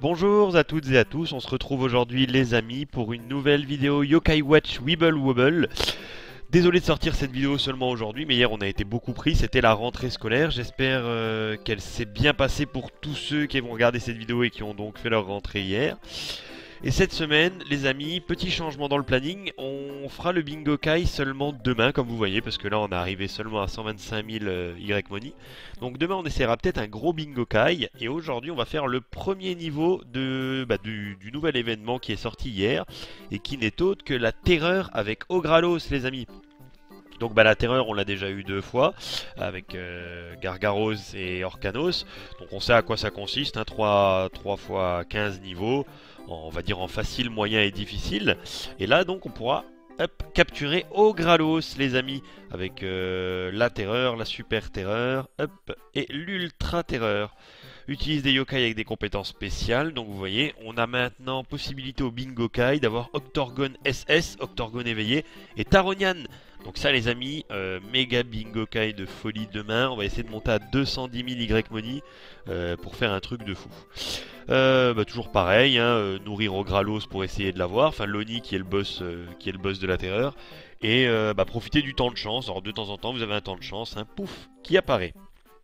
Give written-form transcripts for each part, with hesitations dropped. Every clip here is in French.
Bonjour à toutes et à tous, on se retrouve aujourd'hui les amis pour une nouvelle vidéo Yokai Watch Wibble Wobble. Désolé de sortir cette vidéo seulement aujourd'hui, mais hier on a été beaucoup pris, c'était la rentrée scolaire. J'espère qu'elle s'est bien passée pour tous ceux qui vont regarder cette vidéo et qui ont donc fait leur rentrée hier. Et cette semaine, les amis, petit changement dans le planning, on fera le Bingo Kai seulement demain, comme vous voyez, parce que là on est arrivé seulement à 125 000 Y-Money. Donc demain on essaiera peut-être un gros Bingo Kai, et aujourd'hui on va faire le premier niveau du nouvel événement qui est sorti hier, et qui n'est autre que la terreur avec Ogralos, les amis. Donc la terreur on l'a déjà eu deux fois avec Gargaros et Orcanos. Donc on sait à quoi ça consiste, hein, 3 fois 15 niveaux, on va dire en facile, moyen et difficile. Et là donc on pourra capturer Ogralos les amis, avec la terreur, la super terreur, et l'ultra terreur. Utilise des yokai avec des compétences spéciales, donc vous voyez, on a maintenant possibilité au Bingo Kai d'avoir Octorgon SS, Octorgon éveillé, et Taronian. Donc ça les amis, méga Bingo Kai de folie demain, on va essayer de monter à 210 000 Y-Money pour faire un truc de fou. Toujours pareil, hein, nourrir Ogralos pour essayer de l'avoir, enfin Loni qui est le boss de la terreur, et profiter du temps de chance. Alors de temps en temps vous avez un temps de chance, un pouf qui apparaît.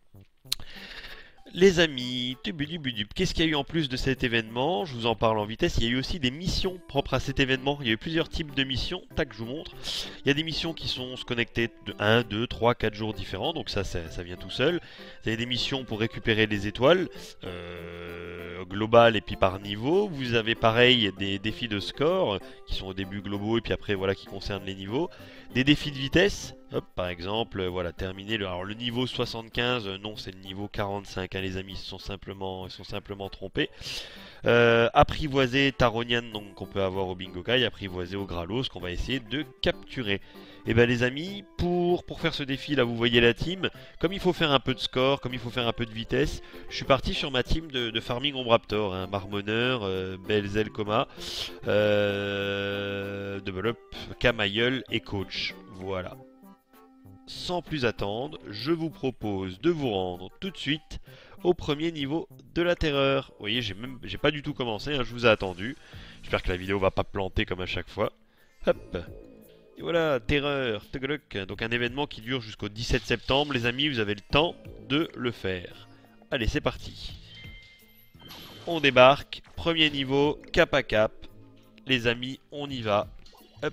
Les amis, qu'est-ce qu'il y a eu en plus de cet événement? Je vous en parle en vitesse. Il y a eu aussi des missions propres à cet événement. Il y a eu plusieurs types de missions. Tac, je vous montre. Il y a des missions qui sont se connecter de 1, 2, 3, 4 jours différents. Donc ça vient tout seul. Vous avez des missions pour récupérer les étoiles. Global et puis par niveau. Vous avez pareil des défis de score qui sont au début globaux et puis après voilà qui concernent les niveaux. Des défis de vitesse. Hop, par exemple, voilà, terminer alors le niveau 75, non, c'est le niveau 45, hein, les amis, ils sont simplement trompés. Apprivoiser Taronian, donc qu'on peut avoir au Bingo Kai, apprivoiser au Gralos, qu'on va essayer de capturer. Et ben les amis, pour faire ce défi là, vous voyez la team, comme il faut faire un peu de score, comme il faut faire un peu de vitesse, je suis parti sur ma team de Farming Ombraptor, hein, Marmonneur, Belzel Coma, Develop, Camailleul et Coach. Voilà. Sans plus attendre, je vous propose de vous rendre tout de suite au premier niveau de la terreur. Vous voyez, j'ai pas du tout commencé, hein, je vous ai attendu. J'espère que la vidéo va pas planter comme à chaque fois. Hop. Et voilà, terreur, donc un événement qui dure jusqu'au 17 septembre. Les amis, vous avez le temps de le faire. Allez, c'est parti. On débarque, premier niveau, cap à cap. Les amis, on y va. Hop.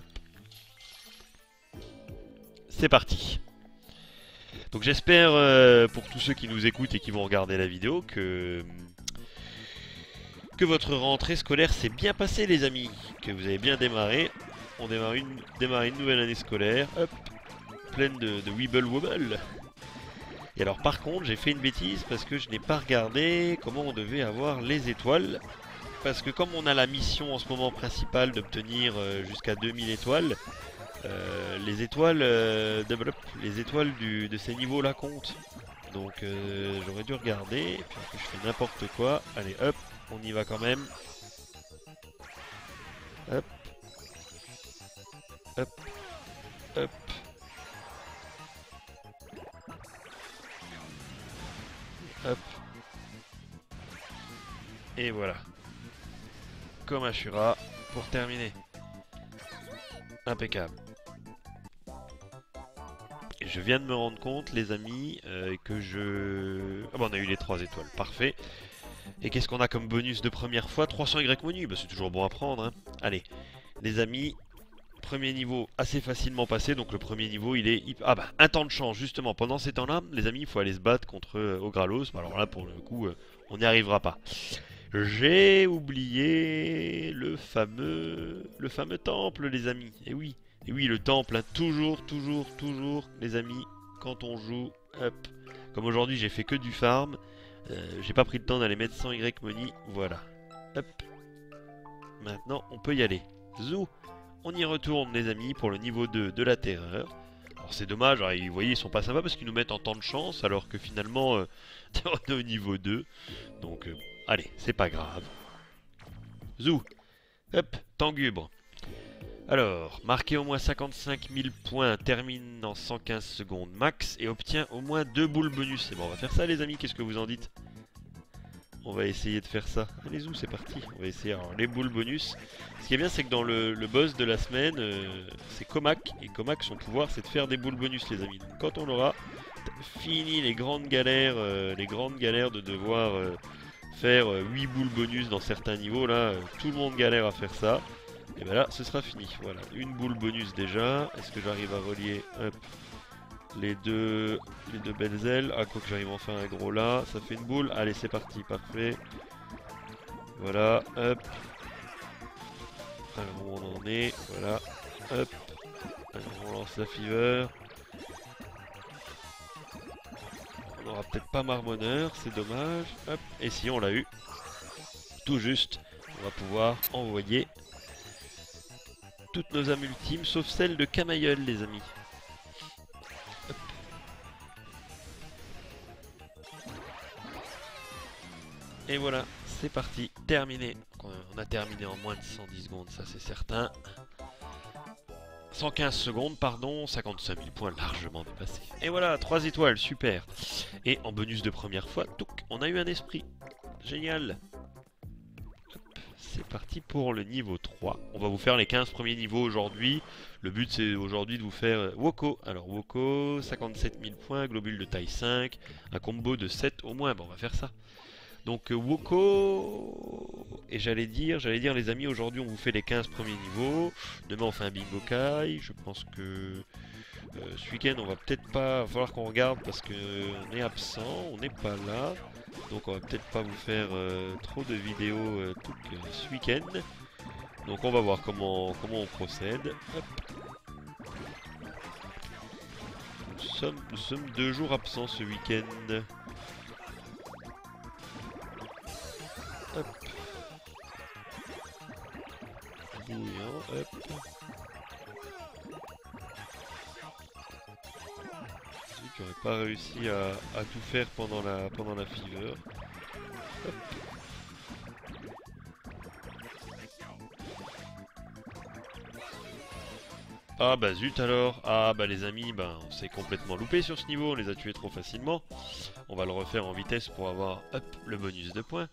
C'est parti. Donc j'espère pour tous ceux qui nous écoutent et qui vont regarder la vidéo que votre rentrée scolaire s'est bien passée les amis, que vous avez bien démarré. On démarre une nouvelle année scolaire, hop, pleine de Wibble Wobble. Et alors par contre j'ai fait une bêtise parce que je n'ai pas regardé comment on devait avoir les étoiles. Parce que comme on a la mission en ce moment principale d'obtenir jusqu'à 2000 étoiles, les étoiles les étoiles de ces niveaux là comptent. Donc j'aurais dû regarder, et puis en plus je fais n'importe quoi. Allez hop, on y va quand même. Hop. Hop. Hop. Hop. Et voilà. Comme Ashura pour terminer. Impeccable. Et je viens de me rendre compte, les amis, que je... Ah bah on a eu les 3 étoiles, parfait. Et qu'est-ce qu'on a comme bonus de première fois? 300 Y-Money, bah c'est toujours bon à prendre, hein. Allez, les amis, premier niveau assez facilement passé. Donc le premier niveau, il est... Ah bah, un temps de chance, justement. Pendant ces temps-là, les amis, il faut aller se battre contre Ogralos. Bah alors là, pour le coup, on n'y arrivera pas. J'ai oublié le fameux temple, les amis. Et oui, le temple, hein, toujours, les amis, quand on joue, hop. Comme aujourd'hui, j'ai fait que du farm, j'ai pas pris le temps d'aller mettre 100 Y-Money, voilà. Hop. Maintenant, on peut y aller. Zou. On y retourne, les amis, pour le niveau 2 de la terreur. Alors c'est dommage, hein, vous voyez, ils sont pas sympas parce qu'ils nous mettent en temps de chance, alors que finalement, on est au niveau 2. Donc, allez, c'est pas grave. Zou. Hop, Tangubre. Alors, marquez au moins 55 000 points, termine en 115 secondes max et obtient au moins 2 boules bonus. C'est bon, on va faire ça les amis, qu'est-ce que vous en dites? On va essayer de faire ça. Allez zou, c'est parti. On va essayer. Alors les boules bonus. Ce qui est bien, c'est que dans le boss de la semaine, c'est Comac. Et Comac, son pouvoir, c'est de faire des boules bonus, les amis. Donc quand on l'aura, fini les grandes galères de devoir faire 8 boules bonus dans certains niveaux. Là, tout le monde galère à faire ça. Et ben là, ce sera fini. Voilà, une boule bonus déjà. Est-ce que j'arrive à relier les deux belles ailes? Ah, quoi que j'arrive enfin un gros là. Ça fait une boule. Allez, c'est parti, parfait. Voilà, hop. Alors, où on en est? Voilà, hop. Alors, on lance la fever. On aura peut-être pas marmonneur, c'est dommage. Hop, et si on l'a eu. Tout juste. On va pouvoir envoyer toutes nos âmes ultimes, sauf celle de Camailleul, les amis. Hop. Et voilà, c'est parti, terminé. On a terminé en moins de 110 secondes, ça c'est certain. 115 secondes, pardon, 55 000 points largement dépassés. Et voilà, 3 étoiles, super. Et en bonus de première fois, touc, on a eu un esprit. Génial. C'est parti pour le niveau 3. On va vous faire les 15 premiers niveaux aujourd'hui. Le but c'est aujourd'hui de vous faire Woko. Alors Woko, 57 000 points, globule de taille 5, un combo de 7 au moins. Bon, on va faire ça. Donc Woko, et j'allais dire les amis, aujourd'hui on vous fait les 15 premiers niveaux. Demain on fait un bingo kai. Je pense que ce week-end on va peut-être pas, va falloir qu'on regarde parce que on est absent, on n'est pas là. Donc on va peut-être pas vous faire trop de vidéos tout ce week-end. Donc on va voir comment on procède. Hop. Nous sommes 2 jours absents ce week-end. Hop. Bouillant, hop. J'aurais pas réussi à tout faire pendant la fever. Hop. Ah bah zut alors. Ah bah les amis, bah on s'est complètement loupé sur ce niveau, on les a tués trop facilement. On va le refaire en vitesse pour avoir hop, le bonus de points.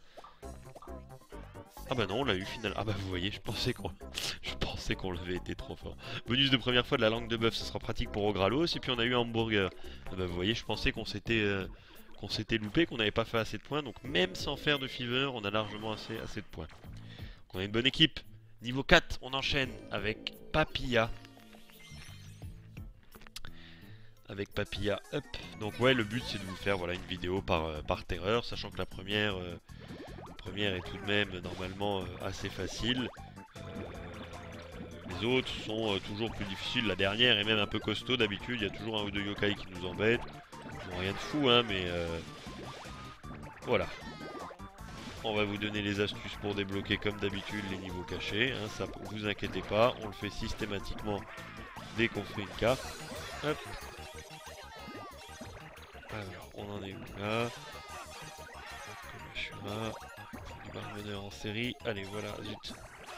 Ah bah non, on l'a eu finalement. Ah bah vous voyez, je pensais qu'on l'avait été trop fort. Bonus de première fois de la langue de bœuf, ça sera pratique pour Ogralos. Et puis on a eu un hamburger. Ah bah vous voyez, je pensais qu'on s'était loupé, qu'on n'avait pas fait assez de points. Donc même sans faire de fever, on a largement assez de points. Donc on a une bonne équipe. Niveau 4, on enchaîne avec Papilla. Hop. Donc ouais, le but c'est de vous faire voilà, une vidéo par terreur, sachant que la première est tout de même normalement assez facile. Les autres sont toujours plus difficiles. La dernière est même un peu costaud d'habitude. Il y a toujours un ou deux yokai qui nous embêtent. Bon, rien de fou, hein, mais voilà. On va vous donner les astuces pour débloquer comme d'habitude les niveaux cachés. Hein, ça, vous inquiétez pas, on le fait systématiquement dès qu'on fait une carte. Hop. Alors, on en est où là? Je suis là. Du marmonneur en série. Allez, voilà, zut.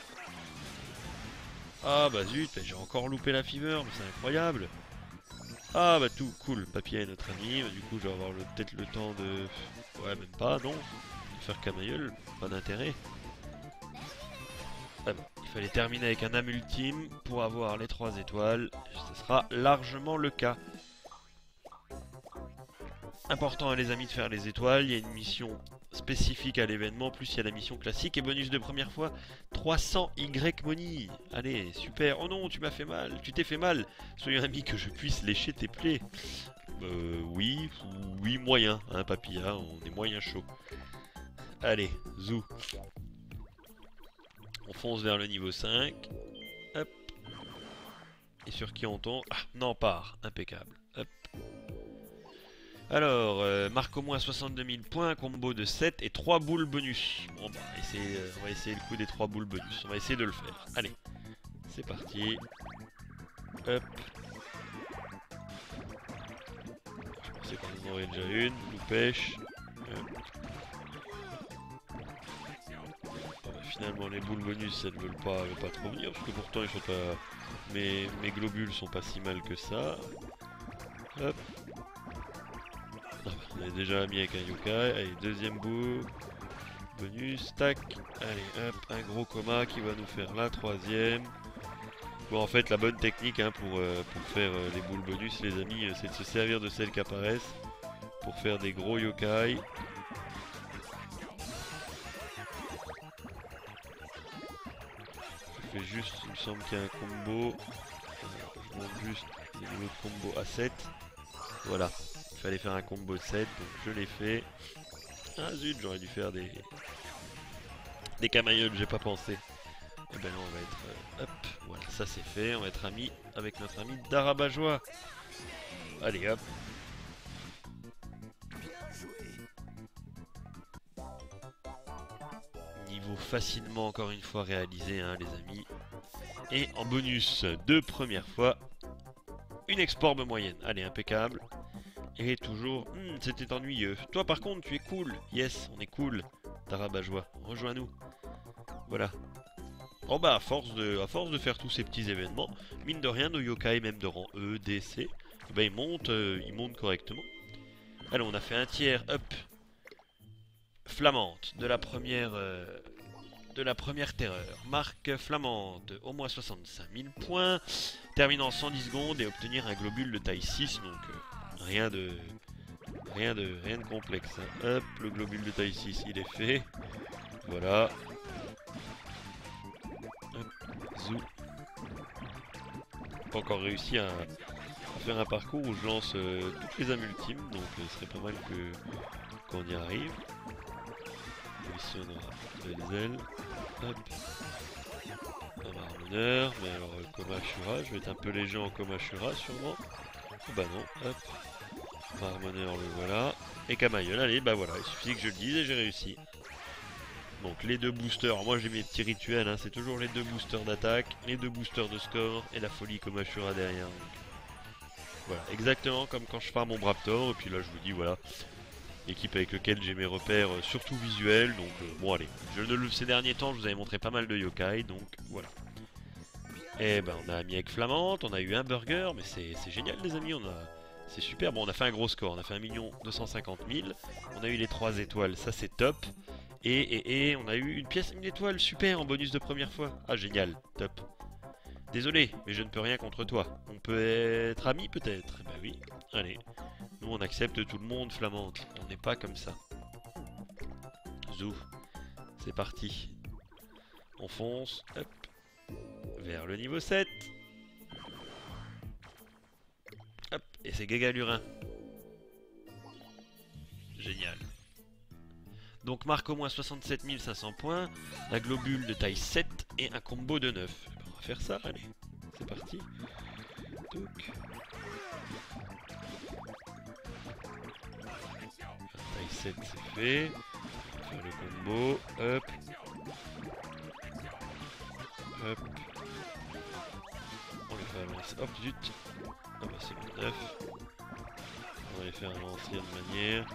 Ah bah zut, j'ai encore loupé la fever, mais c'est incroyable. Ah bah tout, cool, Papilla est notre ami, du coup je vais avoir peut-être le temps de... Ouais, même pas, non. De faire Camailleul, pas d'intérêt. Ah bah, il fallait terminer avec un âme ultime pour avoir les 3 étoiles. Ce sera largement le cas. Important les amis de faire les étoiles, il y a une mission spécifique à l'événement, plus il y a la mission classique et bonus de première fois, 300 Y money. Allez, super. Oh non, tu m'as fait mal, tu t'es fait mal. Soyez un ami que je puisse lécher tes plaies. Oui, moyen, hein Papilla, on est moyen chaud. Allez, zou. On fonce vers le niveau 5. Hop. Et sur qui on tombe? Ah, non, part, impeccable. Hop. Alors, marque au moins 62 000 points, combo de 7 et 3 boules bonus. Bon bah, on va essayer le coup des 3 boules bonus. On va essayer de le faire. Allez, c'est parti. Hop. Je pensais qu'on en aurait déjà une. Nous pêche. Bon, bah, finalement, les boules bonus, elles veulent pas trop venir. Parce que pourtant, ils sont pas... mes globules sont pas si mal que ça. Hop. On est déjà mis avec un yokai. Allez, deuxième bout. bonus, tac. Allez, hop, un gros coma qui va nous faire la troisième. Bon, en fait, la bonne technique hein, pour faire les boules bonus, les amis, c'est de se servir de celles qui apparaissent pour faire des gros yokai. Je fais juste, il me semble qu'il y a un combo. Je monte juste le niveau de combo à 7. Voilà, il fallait faire un combo de 7, donc je l'ai fait. Ah zut, j'aurais dû faire des camaïeuls, j'ai pas pensé. Et ben là on va être... hop, voilà, ça c'est fait, on va être amis avec notre ami Darabajois. Allez hop. Niveau facilement encore une fois réalisé hein, les amis. Et en bonus de première fois, une exporbe moyenne. Allez, impeccable. Et toujours, c'était ennuyeux. Toi par contre, tu es cool. Yes, on est cool. Darabajois, rejoins-nous. Voilà. Oh bah, à force de faire tous ces petits événements, mine de rien, nos yokai, même de rang E, D, C, bah, ils montent correctement. Allez, on a fait un tiers, hop. Flamante, de la première terreur. Marque flamande, au moins 65 000 points. Terminant en 110 secondes et obtenir un globule de taille 6, donc rien de complexe. Hein. Hop, le globule de taille 6, il est fait. Voilà. Hop, zou. Pas encore réussi à faire un parcours où je lance toutes les âmes ultimes, donc ce serait pas mal qu'on y arrive. Ici on a des ailes. Hop. Un marmonneur, mais alors Komashura, je vais être un peu léger en Komashura sûrement. Oh bah non, hop. Marmonneur, le voilà. Et Camaïeul, allez, bah voilà, il suffit que je le dise et j'ai réussi. Donc les deux boosters, alors moi j'ai mes petits rituels, hein, c'est toujours les deux boosters d'attaque, les deux boosters de score et la folie Komashura derrière. Donc. Voilà, exactement comme quand je farm mon Braptor, et puis là je vous dis voilà, équipe avec lequel j'ai mes repères surtout visuels, donc bon allez, ces derniers temps je vous avais montré pas mal de yokai, donc voilà. Et ben on a mis avec Flamante, on a eu un burger, mais c'est génial les amis, c'est super, bon on a fait un gros score, on a fait 1 250 000, on a eu les 3 étoiles, ça c'est top. Et on a eu une pièce, une étoile, super, en bonus de première fois. Ah génial, top. Désolé, mais je ne peux rien contre toi. On peut être amis peut-être. Bah oui, allez. Nous on accepte tout le monde, Flamande. On n'est pas comme ça. Zou. C'est parti. On fonce, hop. Vers le niveau 7. Hop, et c'est Gagalurin. Génial. Donc marque au moins 67 500 points, un globule de taille 7 et un combo de 9. On va faire ça, allez. C'est parti. Touc. Taille 7 c'est fait. On va faire le combo. Hop. Hop. On va faire lancer. Hop, zut. Ah bah c'est bon, 9. On va les faire à l'ancienne manière.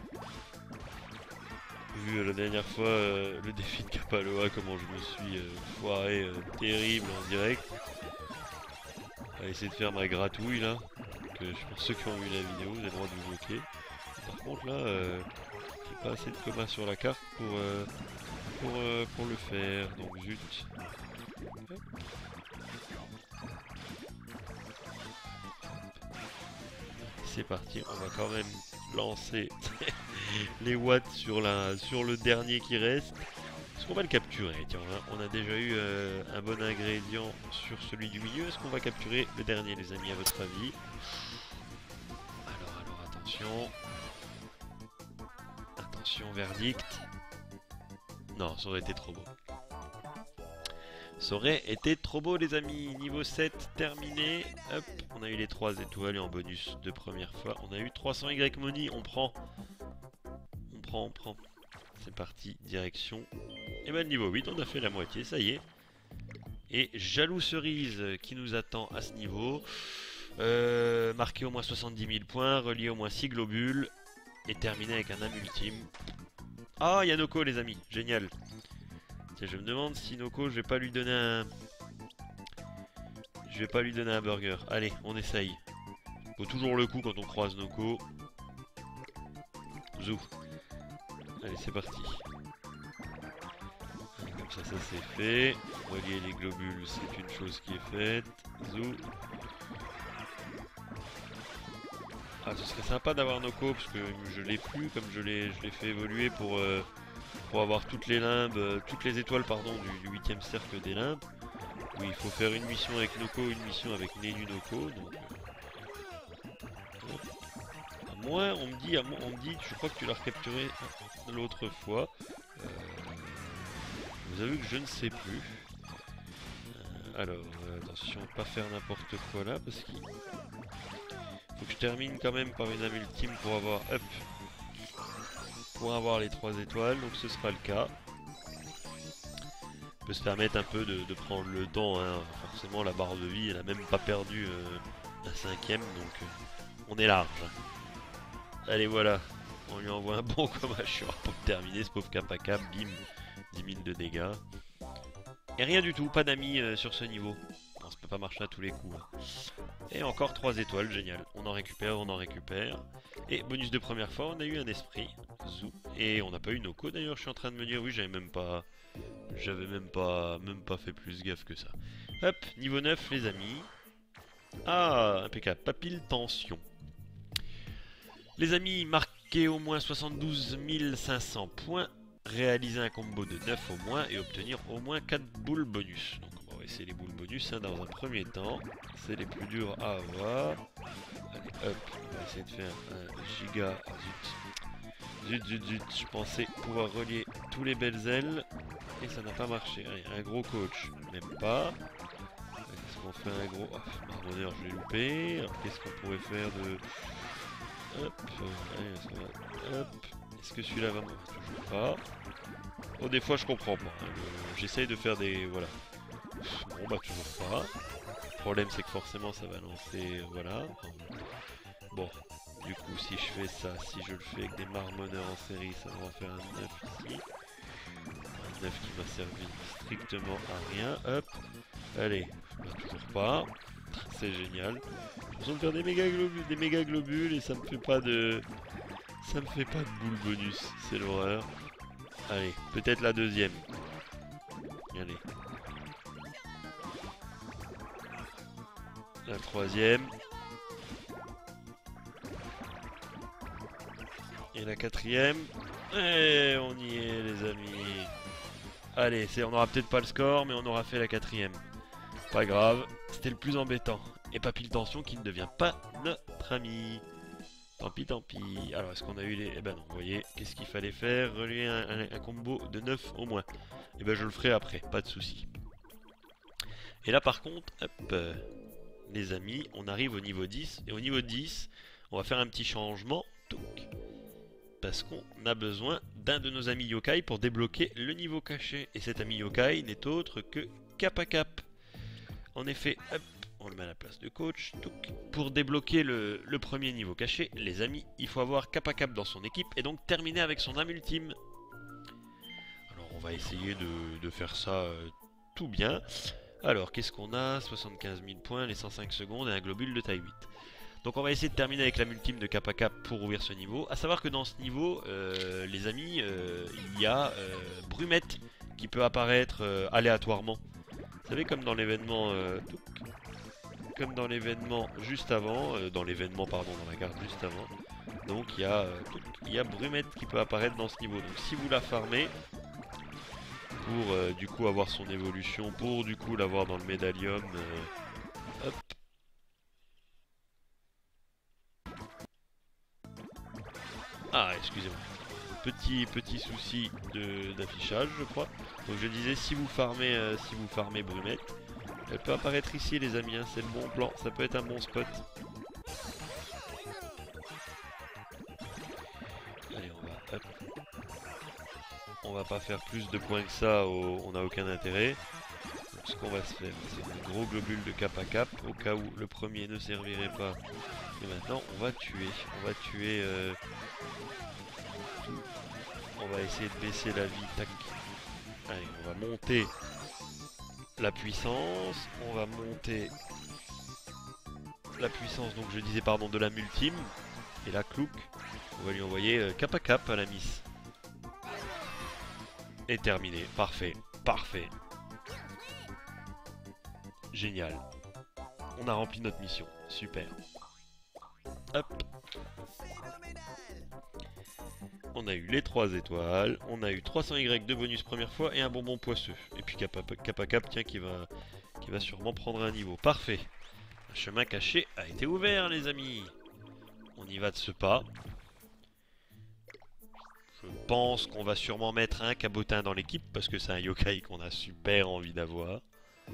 Vu la dernière fois le défi de Kapaloa, comment je me suis foiré terrible en direct. On va essayer de faire ma gratouille là. Donc, je pense ceux qui ont vu la vidéo, vous avez le droit de vous moquer. Par contre là, j'ai pas assez de coma sur la carte pour le faire, donc zut. Hop. C'est parti, on va quand même lancer les watts sur le dernier qui reste. Est-ce qu'on va le capturer? Tiens, on a déjà eu un bon ingrédient sur celui du milieu. Est-ce qu'on va capturer le dernier, les amis, à votre avis? Alors, attention. Attention, verdict. Non, ça aurait été trop beau. Ça aurait été trop beau les amis. Niveau 7 terminé. Hop, on a eu les 3 étoiles et en bonus de première fois. On a eu 300 Y money. On prend. On prend. C'est parti, direction. Et ben niveau 8, on a fait la moitié, ça y est. Et Jaloux Cerise qui nous attend à ce niveau. Marqué au moins 70 000 points, relié au moins 6 globules. Et terminé avec un âme ultime. Ah, il y a Noko les amis, génial. Tiens, je me demande si Noko, je vais pas lui donner un... Je vais pas lui donner un burger. Allez, on essaye. Faut toujours le coup quand on croise Noko. Zou. Allez, c'est parti. ça c'est fait. Relier les globules, c'est une chose qui est faite. Zou. Ah, ce serait sympa d'avoir Noko, parce que je l'ai plus, comme je l'ai fait évoluer pour avoir toutes les limbes, toutes les étoiles pardon, du 8ème cercle des limbes. Oui, il faut faire une mission avec Noko, une mission avec Nenu Noko. Donc, à moins, on me dit, je crois que tu l'as recapturé l'autre fois. Vous avez vu que je ne sais plus. Alors, attention, pas faire n'importe quoi là, parce qu'il faut que je termine quand même par une âme ultime pour avoir, hop, pour avoir les 3 étoiles, donc ce sera le cas. On peut se permettre un peu de prendre le temps, hein. Forcément la barre de vie elle a même pas perdu un 5ème, donc on est large. Allez voilà, on lui envoie un bon comme hacheur pour terminer ce pauvre Kappa, bim, 10 000 de dégâts. Et rien du tout, pas d'amis sur ce niveau. Non, ça peut pas marcher à tous les coups. Hein. Et encore 3 étoiles, génial. On en récupère, on en récupère. Et bonus de première fois, on a eu un esprit. Zou. Et on n'a pas eu Noko d'ailleurs, je suis en train de me dire, oui, j'avais même pas fait plus gaffe que ça. Hop, niveau 9 les amis. Ah, impeccable, papille tension. Les amis, marquez au moins 72 500 points. Réaliser un combo de 9 au moins et obtenir au moins 4 boules bonus. Donc on va essayer les boules bonus hein, dans un premier temps. C'est les plus durs à avoir. Allez hop, on va essayer de faire un giga. Zut, je pensais pouvoir relier tous les belles ailes. Et ça n'a pas marché. Allez, un gros coach, même pas. Est-ce qu'on fait un gros... Ah, marmonneur, je l'ai loupé. Alors qu'est-ce qu'on pourrait faire de... Hop, allez, hop. Est-ce que celui-là va mourir? Toujours pas. Oh, des fois je comprends pas. Hein. J'essaye de faire des... Voilà. Bon, bah toujours pas. Le problème c'est que forcément ça va lancer... Voilà. Bon. Du coup, si je fais ça, si je le fais avec des marmonneurs en série, ça va en faire un 9 ici. Un 9 qui m'a servi strictement à rien. Hop. Allez. Bah, toujours pas. C'est génial. Je besoin de faire des méga globules et ça me fait pas de... Ça me fait pas de boule bonus, c'est l'horreur. Allez, peut-être la deuxième. Allez. La troisième. Et la quatrième. Et on y est les amis. Allez, on aura peut-être pas le score, mais on aura fait la quatrième. Pas grave, c'était le plus embêtant. Et Papille Tension qui ne devient pas notre ami. Tant pis. Alors, est-ce qu'on a eu les... Eh ben non, vous voyez, qu'est-ce qu'il fallait faire? Relier un combo de 9 au moins. Eh ben je le ferai après, pas de souci. Et là par contre, hop, les amis, on arrive au niveau 10. Et au niveau 10, on va faire un petit changement. Touc. Parce qu'on a besoin d'un de nos amis yokai pour débloquer le niveau caché. Et cet ami yokai n'est autre que Kappa. En effet, hop, on le met à la place de coach. Touc. Pour débloquer le premier niveau caché, les amis, il faut avoir Kappa dans son équipe et donc terminer avec son âme ultime. Alors on va essayer de faire ça tout bien. Alors qu'est-ce qu'on a? 75 000 points, les 105 secondes et un globule de taille 8. Donc on va essayer de terminer avec l'âme ultime de Kappa pour ouvrir ce niveau. A savoir que dans ce niveau, les amis, il y a Brumette qui peut apparaître aléatoirement. Vous savez, comme dans l'événement juste avant, dans la carte juste avant. Donc il y a Brumette qui peut apparaître dans ce niveau. Donc si vous la farmez pour du coup avoir son évolution, pour du coup l'avoir dans le médaillum, hop. Ah, excusez-moi. Petit souci d'affichage, je crois. Donc je disais, si vous farmez Brumette, elle peut apparaître ici, les amis. Hein, c'est le bon plan. Ça peut être un bon spot. Allez, on va pas faire plus de points que ça. On n'a aucun intérêt. Donc, ce qu'on va se faire, c'est un gros globule de Kappa au cas où le premier ne servirait pas. Et maintenant, on va tuer. On va essayer de baisser la vie. Tac. Allez, on va monter la puissance. On va monter la puissance, donc je disais, pardon, de l'âme ultime. Et la clouk. On va lui envoyer Kappa à la miss. Et terminé. Parfait. Parfait. Génial. On a rempli notre mission. Super. Hop. On a eu les 3 étoiles. On a eu 300 Y de bonus première fois et un bonbon poisseux. Et puis Kappa Cap, tiens, qui va sûrement prendre un niveau. Parfait. Un chemin caché a été ouvert, les amis. On y va de ce pas. Je pense qu'on va sûrement mettre un cabotin dans l'équipe parce que c'est un yokai qu'on a super envie d'avoir.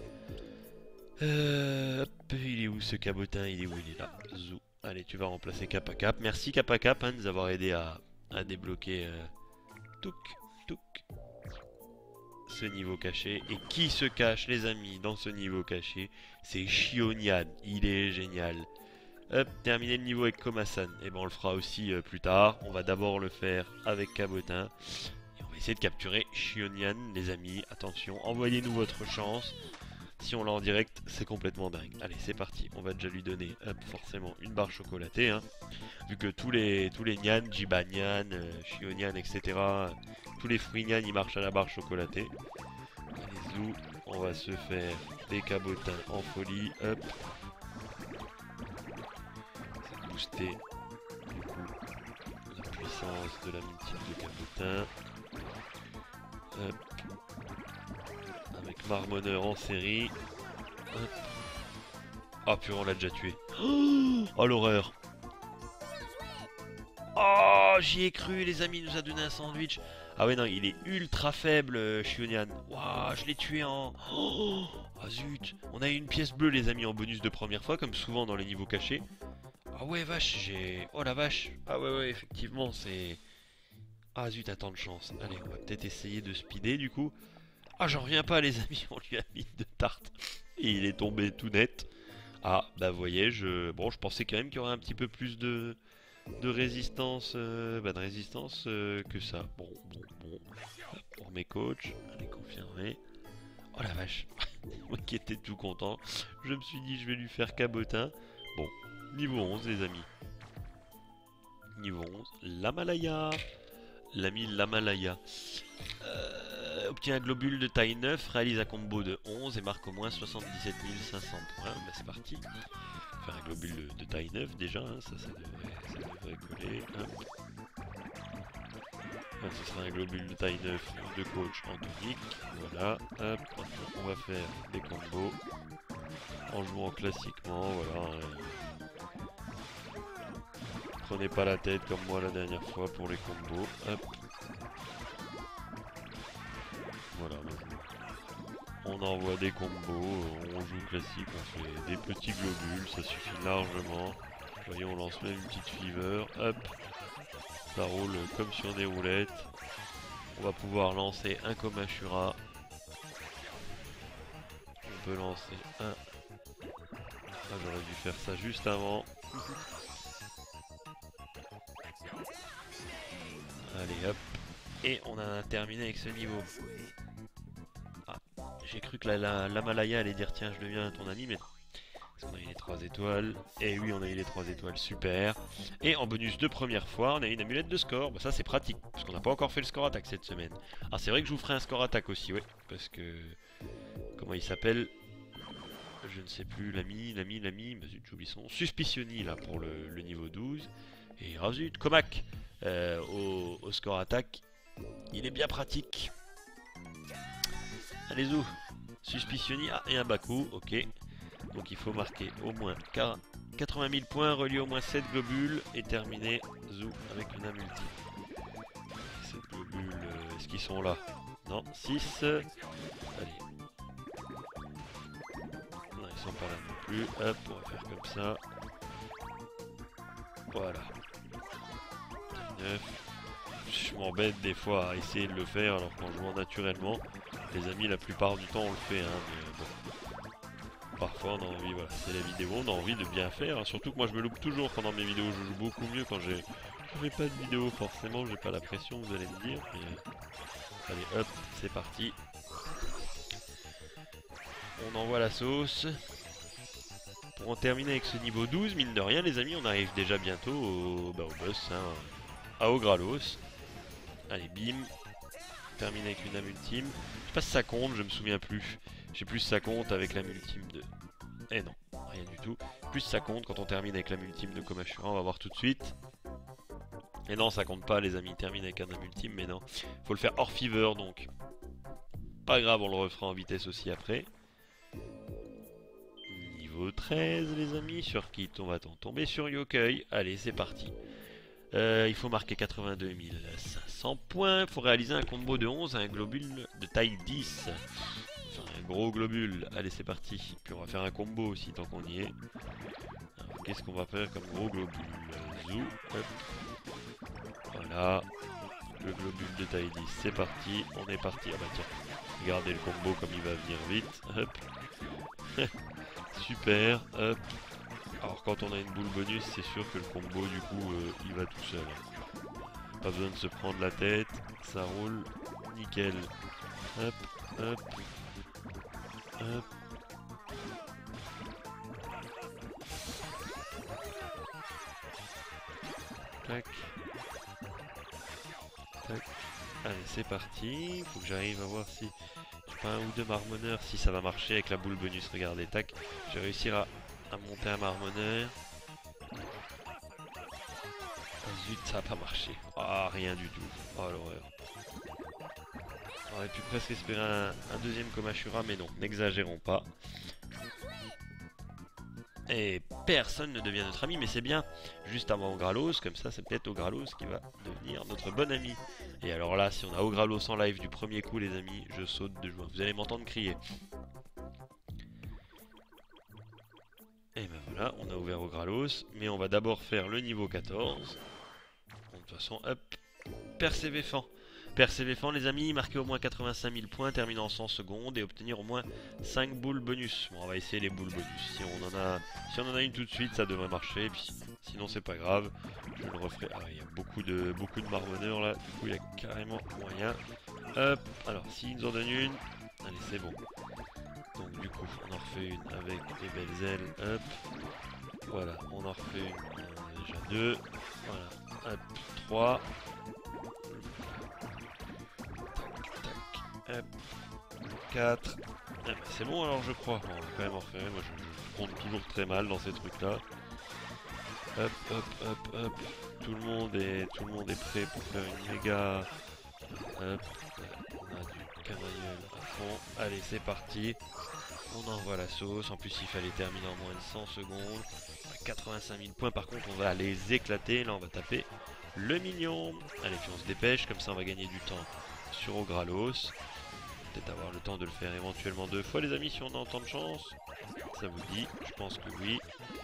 Hop, il est où ce cabotin? Il est où? Il est là. Zou. Allez, tu vas remplacer Kappa Cap. Merci Kappa Cap de nous avoir aidé à débloquer touk, touk, ce niveau caché. Et qui se cache, les amis, dans ce niveau caché? C'est Shionian. Il est génial. Hop, terminer le niveau avec Komasan. Et ben on le fera aussi plus tard. On va d'abord le faire avec Cabotin. Et on va essayer de capturer Shionian, les amis. Attention, envoyez-nous votre chance. Si on l'a en direct, c'est complètement dingue. Allez, c'est parti. On va déjà lui donner, hop, forcément, une barre chocolatée. Hein. Vu que tous les Nyan, Jiba Nyan, Shionian, etc. Tous les fruits Nyan, ils marchent à la barre chocolatée. Allez, zou. On va se faire des cabotins en folie. Hop. Booster du coup la puissance de la multiple de cabotin. Hop. Avec Marmonneur en série. Hop. Ah purée, on l'a déjà tué. Oh l'horreur. Oh, j'y ai cru, les amis, il nous a donné un sandwich. Ah ouais non, il est ultra faible, Shionian. Waouh, je l'ai tué en... Oh, ah zut. On a eu une pièce bleue, les amis, en bonus de première fois, comme souvent dans les niveaux cachés. Ah ouais, vache, j'ai... Oh la vache. Ah ouais, effectivement, c'est... Ah zut, à tant de chance. Allez, on va peut-être essayer de speeder, du coup. Ah, j'en reviens pas, les amis, on lui a mis de tarte. Et il est tombé tout net. Ah, bah vous voyez, bon, je pensais quand même qu'il y aurait un petit peu plus de résistance, que ça. Bon. Pour mes coachs, allez, confirmer. Oh la vache, moi qui étais tout content, je me suis dit je vais lui faire cabotin. Bon, niveau 11 les amis. Niveau 11, l'Amalaya. L'ami l'Amalaya. Obtient un globule de taille 9, réalise un combo de 11 et marque au moins 77 500 points. Bah, c'est parti. Faire un globule de taille 9 déjà, hein, ça devrait coller. Ah, ce sera un globule de taille 9 de coach en tonique. Voilà. Hop. On va faire des combos en jouant classiquement. Voilà. Prenez pas la tête comme moi la dernière fois pour les combos. Hop. Voilà. On envoie des combos, on joue classique, on fait des petits globules, ça suffit largement. Vous voyez, on lance même une petite fever. Hop. Ça roule comme sur des roulettes. On va pouvoir lancer un Komashura. On peut lancer un... Ah, j'aurais dû faire ça juste avant. Allez hop. Et on a terminé avec ce niveau. Ah, j'ai cru que l'Amalaya allait dire tiens je deviens ton ami, mais parce qu'on a eu les 3 étoiles. Et oui, on a eu les 3 étoiles, super. Et en bonus de première fois, on a eu une amulette de score. Bah ça c'est pratique, parce qu'on n'a pas encore fait le score attaque cette semaine. Alors c'est vrai que je vous ferai un score attaque aussi, ouais. Parce que... Comment il s'appelle? Je ne sais plus, l'ami, bah zut, j'oublie son nom. Suspicioni là pour le niveau 12. Et ah zut, Comac au score attaque. Il est bien pratique. Allez zou. Suspicioni, ah et un Baku, ok. Donc il faut marquer au moins 80 000 points, relier au moins 7 globules et terminer zou avec une multi. 7 globules, est-ce qu'ils sont là? Non, 6. Allez. Non, ils sont pas là non plus. Hop, on va faire comme ça. Voilà. 9. Je m'embête des fois à essayer de le faire alors qu'en jouant naturellement, les amis, la plupart du temps on le fait, hein, mais bon. Parfois on a envie, voilà, c'est la vidéo, on a envie de bien faire, hein. Surtout que moi je me loupe toujours pendant mes vidéos, je joue beaucoup mieux quand j'ai pas de vidéo forcément, j'ai pas la pression, vous allez me dire, mais... Allez hop, c'est parti. On envoie la sauce. Pour en terminer avec ce niveau 12, mine de rien les amis, on arrive déjà bientôt au boss, hein, à Ogralos. Allez, bim. termine avec une âme ultime. Je sais pas si ça compte, je me souviens plus. Je sais plus si ça compte avec l'âme ultime de... Eh non, rien du tout. Plus ça compte quand on termine avec l'âme ultime de Komashura, on va voir tout de suite. Et non, ça compte pas les amis, termine avec un âme ultime, mais non. Faut le faire hors fever donc. Pas grave, on le refera en vitesse aussi après. Niveau 13 les amis, sur qui on va tomber sur Yokai. Allez, c'est parti. Il faut marquer 82 500 points. Il faut réaliser un combo de 11 à un globule de taille 10. Enfin, un gros globule. Allez, c'est parti. Puis on va faire un combo aussi, tant qu'on y est. Qu'est-ce qu'on va faire comme gros globule? Zou, hop. Voilà. Le globule de taille 10, c'est parti. On est parti. Ah bah tiens, regardez le combo comme il va venir vite. Hop. Super. Hop. Alors quand on a une boule bonus, c'est sûr que le combo du coup il va tout seul. Pas besoin de se prendre la tête, ça roule, nickel. Hop, hop, hop. Tac. Tac. Allez, c'est parti. Faut que j'arrive à voir si j'ai pas un ou deux marmonneurs, si ça va marcher avec la boule bonus. Regardez, tac. Je vais réussir à monter un marmonneur. Ah, zut, ça a pas marché. Ah, rien du tout. Oh l'horreur. On aurait pu presque espérer un deuxième Komashura, mais non, n'exagérons pas. Et personne ne devient notre ami, mais c'est bien. Juste avant Ogralos, comme ça, c'est peut-être Ogralos qui va devenir notre bon ami. Et alors là, si on a Ogralos en live du premier coup, les amis, je saute de joie. Vous allez m'entendre crier. Et ben voilà, on a ouvert Ogralos, mais on va d'abord faire le niveau 14. De toute façon, hop, Persévéfant. Persévéfant, les amis, marquer au moins 85 000 points, terminer en 100 secondes et obtenir au moins 5 boules bonus. Bon, on va essayer les boules bonus. Si on en a une tout de suite, ça devrait marcher. Et puis, sinon, c'est pas grave. Je le referai. Ah, il y a beaucoup de marmonneurs là. Du coup, il y a carrément moyen. Hop, alors, s'ils nous en donnent une. Allez, c'est bon. Donc, du coup, on en refait une avec les belles ailes. Hop. Voilà, on en refait une. Déjà deux. Voilà, hop, 3. Hop, 4. Ah bah c'est bon alors je crois. On va quand même en refaire. Moi je compte toujours très mal dans ces trucs là. Hop, hop, hop, hop. Tout le monde est prêt pour faire une méga. Hop. On a du canailleul à fond. Allez c'est parti. On envoie la sauce. En plus il fallait terminer en moins de 100 secondes. 85 000 points par contre on va les éclater. Là on va taper le million. Allez puis on se dépêche. Comme ça on va gagner du temps sur Ogralos. Peut-être avoir le temps de le faire éventuellement 2 fois les amis si on a autant de chance. Ça vous dit? Je pense que oui.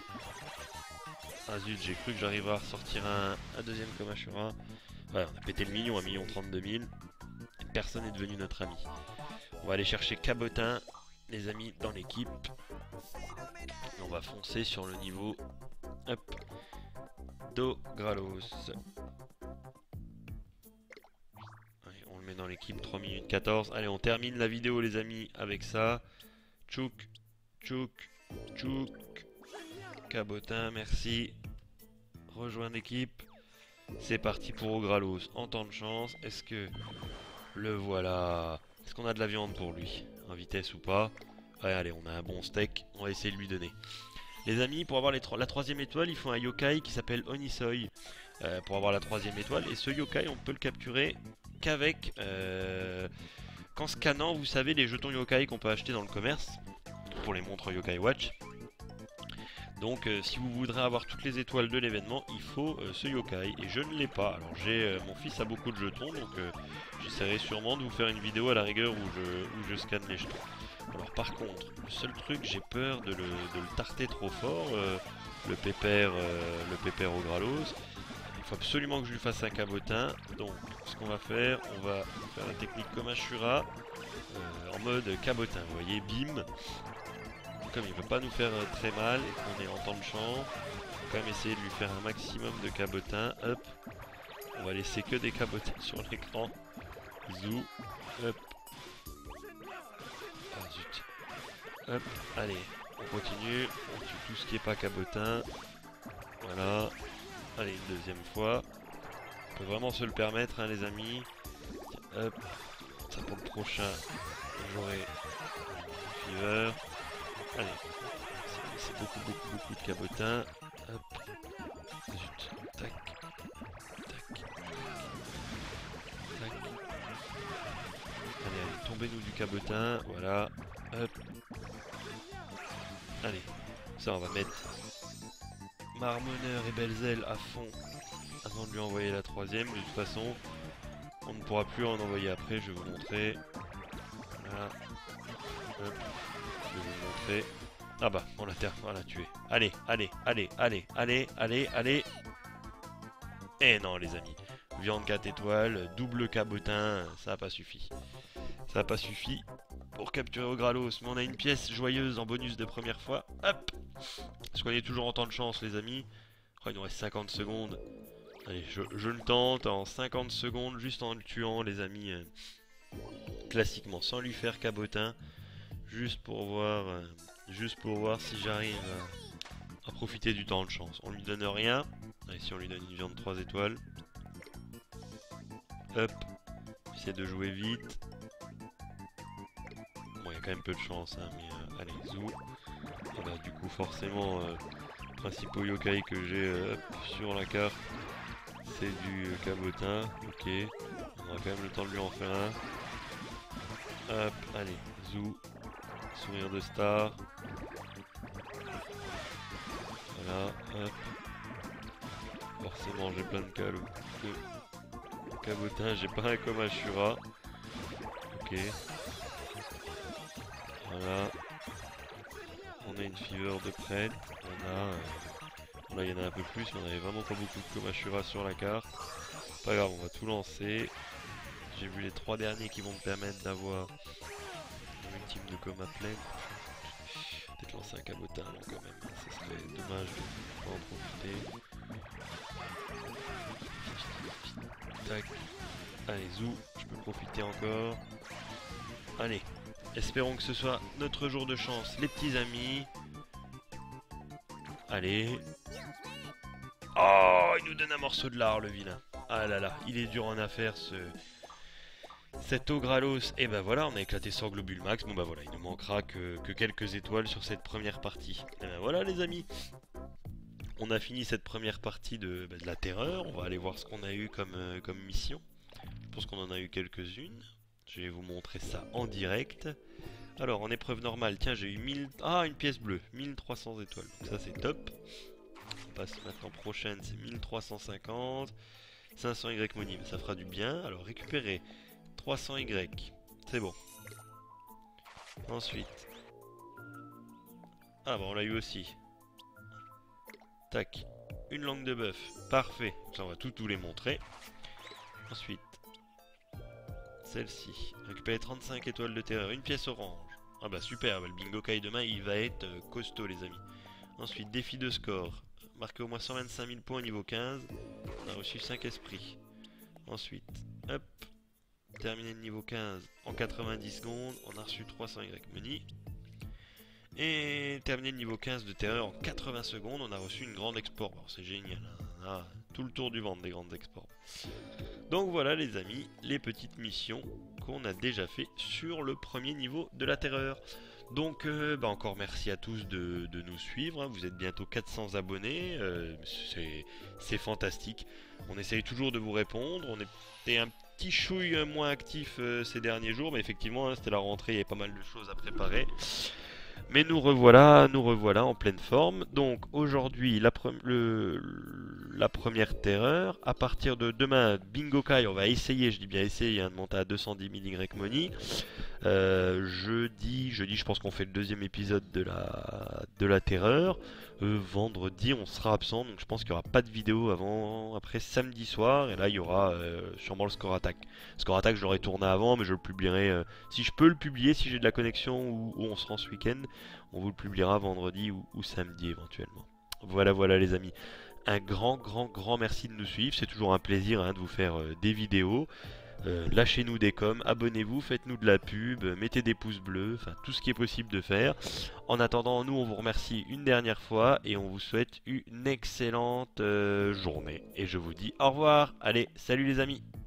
Ah zut, j'ai cru que j'arriverais à ressortir un deuxième Komashura. Ouais, on a pété le million, 1 032 000. Et personne n'est devenu notre ami. On va aller chercher Cabotin, les amis, dans l'équipe. On va foncer sur le niveau... Hop. d'Ogralos. Dans l'équipe 3 minutes 14. Allez, on termine la vidéo les amis avec ça. Tchouk, tchouk, tchouk. Cabotin, merci. Rejoindre l'équipe. C'est parti pour Ogralos. En temps de chance, est-ce que le voilà? Est-ce qu'on a de la viande pour lui? En vitesse ou pas? Ouais, allez, on a un bon steak. On va essayer de lui donner. Les amis, pour avoir la 3e étoile, il faut un yokai qui s'appelle Onisoi. Pour avoir la 3e étoile. Et ce yokai, on peut le capturer qu'avec qu'en scannant, vous savez, les jetons yokai qu'on peut acheter dans le commerce pour les montres Yokai Watch. Donc si vous voudrez avoir toutes les étoiles de l'événement, il faut ce yokai et je ne l'ai pas. Alors mon fils a beaucoup de jetons, donc j'essaierai sûrement de vous faire une vidéo à la rigueur où je scanne les jetons. Alors par contre, le seul truc, j'ai peur de le tarter trop fort, le pépère Ogralos. Il faut absolument que je lui fasse un cabotin. Donc ce qu'on va faire, on va faire la technique Komashura en mode cabotin. Vous voyez, bim. Comme il ne veut pas nous faire très mal et qu'on est en temps de chance, on va quand même essayer de lui faire un maximum de cabotins. Hop. On va laisser que des cabotins sur l'écran. Zou. Hop. Ah zut. Hop. Allez, on continue. On tue tout ce qui n'est pas cabotin. Voilà. Allez, une deuxième fois. On peut vraiment se le permettre, hein, les amis. Tiens, hop. Ça pour le prochain, j'aurai Fever. Allez, c'est beaucoup de cabotins. Hop. Zut. Tac. Tac. Tac. Allez, tombez-nous du cabotin. Voilà. Hop. Allez. Ça, on va mettre Marmonneur et Belzel à fond avant de lui envoyer la troisième. De toute façon, on ne pourra plus en envoyer après. Je vais vous montrer. Voilà. Hop. Je vais vous montrer. Ah bah, on l'a tué. Allez, allez, allez, allez, allez, allez, allez. Eh non, les amis. Viande 4 étoiles, double cabotin, ça n'a pas suffi. Ça n'a pas suffi pour capturer au Gralos. Mais on a une pièce joyeuse en bonus de première fois. Hop. Parce qu'on est toujours en temps de chance, les amis. Oh, il nous reste 50 secondes. Allez, je le tente en 50 secondes, juste en le tuant, les amis. Classiquement, sans lui faire cabotin. Juste pour voir si j'arrive à profiter du temps de chance. On lui donne rien. Et si on lui donne une viande 3 étoiles. Hop. J'essaie de jouer vite. Bon, il y a quand même peu de chance, hein, mais allez, zou. Ah bah, du coup, forcément, principaux yokai que j'ai sur la carte, c'est du cabotin. Ok. On aura quand même le temps de lui en faire un. Hop, allez, zou. Sourire de star. Voilà, hop. Forcément, j'ai plein de cabotins. J'ai pas un comme Ashura. Ok. Voilà. On a une fever de près. Là, il y en a un peu plus. Mais on avait vraiment pas beaucoup de comme Ashura sur la carte. Pas grave, on va tout lancer. J'ai vu les 3 derniers qui vont me permettre d'avoir une team de coma pleine. Peut-être lancer un cabotin avant quand même, ça serait dommage de pas en profiter. Tac. Allez, zou, je peux profiter encore. Allez, espérons que ce soit notre jour de chance, les petits amis. Allez. Oh, il nous donne un morceau de lard, le vilain. Ah là là, il est dur en affaire cet Ogralos. Et ben voilà, on a éclaté sans globule max. Bon bah voilà, il ne manquera que quelques étoiles sur cette première partie. Et ben voilà les amis. On a fini cette première partie de la terreur. On va aller voir ce qu'on a eu comme mission. Je pense qu'on en a eu quelques-unes. Je vais vous montrer ça en direct. Alors en épreuve normale, tiens j'ai eu 1000... Ah, une pièce bleue, 1300 étoiles. Donc ça c'est top. On passe maintenant prochaine, c'est 1350. 500 Y money, ça fera du bien. Alors récupérer 300 Y, c'est bon. Ensuite. Ah bon, on l'a eu aussi. Tac. Une langue de bœuf, parfait. Ça on va tous les montrer. Ensuite. Celle-ci. Récupérer 35 étoiles de terreur, une pièce orange. Ah bah super, le bingo kai demain il va être costaud les amis. Ensuite, défi de score. Marquer au moins 125 000 points au niveau 15. On a reçu 5 esprits. Ensuite, hop. Terminer le niveau 15 en 90 secondes. On a reçu 300 Y money. Et terminer le niveau 15 de terreur en 80 secondes. On a reçu une grande export. Bon, c'est génial. Hein. On a tout le tour du ventre des grandes exports. Donc voilà les amis, les petites missions qu'on a déjà fait sur le premier niveau de la terreur. Donc encore merci à tous de nous suivre, hein. Vous êtes bientôt 400 abonnés, c'est fantastique. On essaye toujours de vous répondre, on était un petit chouille moins actif ces derniers jours, mais effectivement hein, c'était la rentrée, il y avait pas mal de choses à préparer. Mais nous revoilà en pleine forme. Donc aujourd'hui la première terreur. À partir de demain, Bingo Kai, on va essayer, je dis bien essayer, hein, de monter à 210 000 Y money. Jeudi, je pense qu'on fait le deuxième épisode de la terreur. Vendredi, on sera absent, donc je pense qu'il n'y aura pas de vidéo après samedi soir. Et là, il y aura sûrement le score attack. Le score attack, je l'aurais tourné avant, mais je le publierai. Si je peux le publier, si j'ai de la connexion ou on se rend ce week-end, on vous le publiera vendredi ou samedi éventuellement. Voilà les amis. Un grand merci de nous suivre. C'est toujours un plaisir hein, de vous faire des vidéos. Lâchez-nous des coms, abonnez-vous, faites-nous de la pub, mettez des pouces bleus, enfin tout ce qui est possible de faire. En attendant, nous on vous remercie une dernière fois et on vous souhaite une excellente journée. Et je vous dis au revoir. Allez, salut les amis.